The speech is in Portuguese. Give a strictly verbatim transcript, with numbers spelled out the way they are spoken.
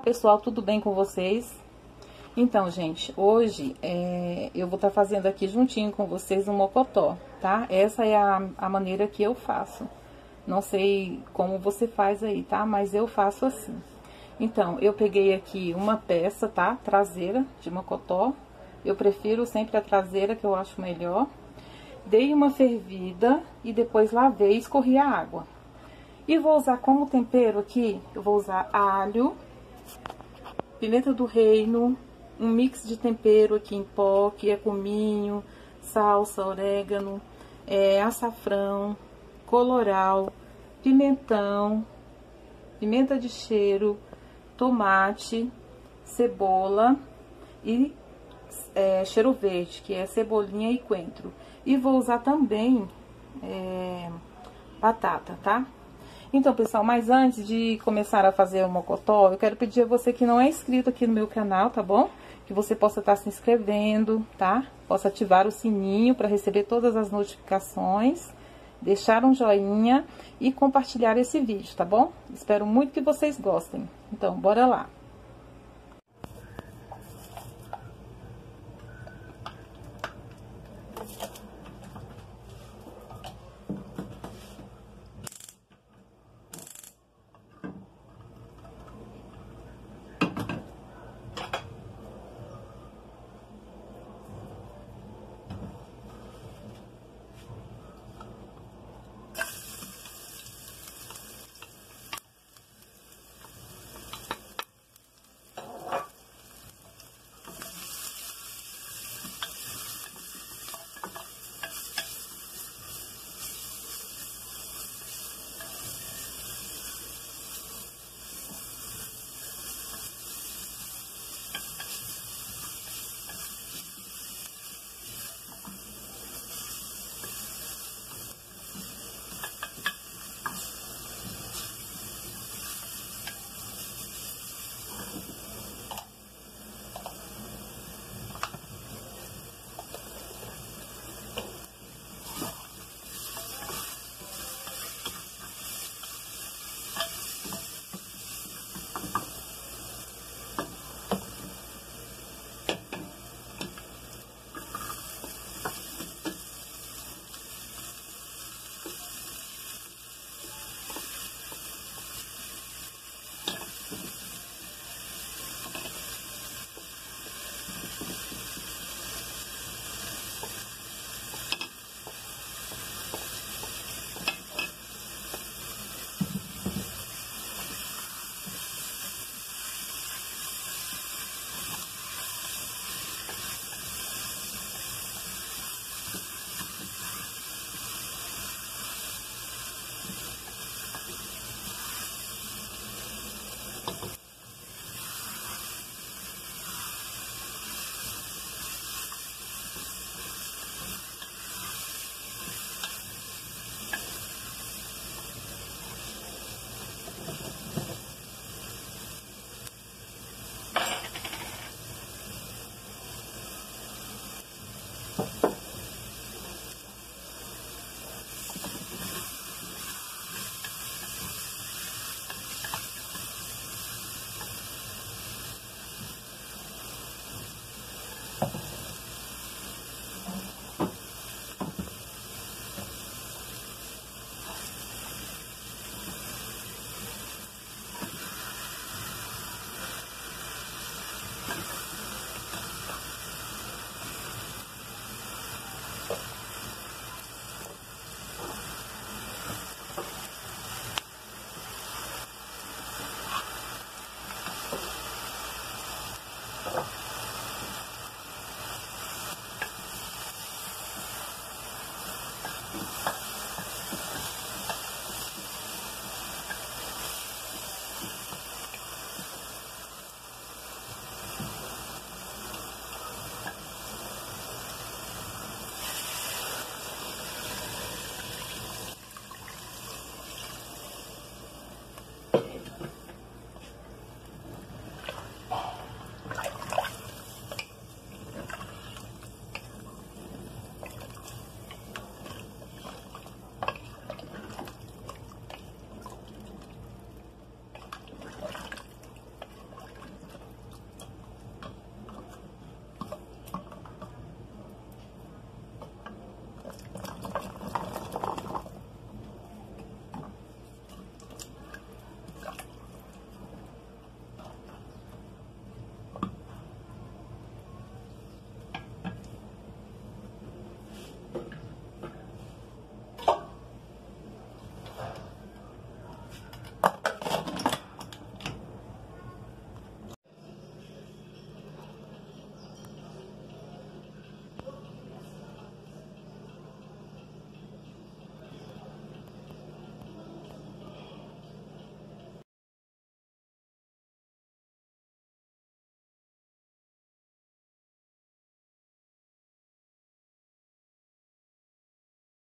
pessoal, tudo bem com vocês? Então, gente, hoje é, eu vou estar tá fazendo aqui juntinho com vocês um mocotó, tá? Essa é a, a maneira que eu faço. Não sei como você faz aí, tá? Mas eu faço assim. Então, eu peguei aqui uma peça, tá? Traseira de mocotó. Eu prefiro sempre a traseira, que eu acho melhor. Dei uma fervida e depois lavei e escorri a água. E vou usar como tempero aqui, eu vou usar alho, pimenta do reino, um mix de tempero aqui em pó, que é cominho, salsa, orégano, é, açafrão, colorau, pimentão, pimenta de cheiro, tomate, cebola e é, cheiro verde, que é cebolinha e coentro. E vou usar também é, batata, tá? Então, pessoal, mas antes de começar a fazer o mocotó, eu quero pedir a você que não é inscrito aqui no meu canal, tá bom? Que você possa estar se inscrevendo, tá? Possa ativar o sininho para receber todas as notificações, deixar um joinha e compartilhar esse vídeo, tá bom? Espero muito que vocês gostem. Então, bora lá!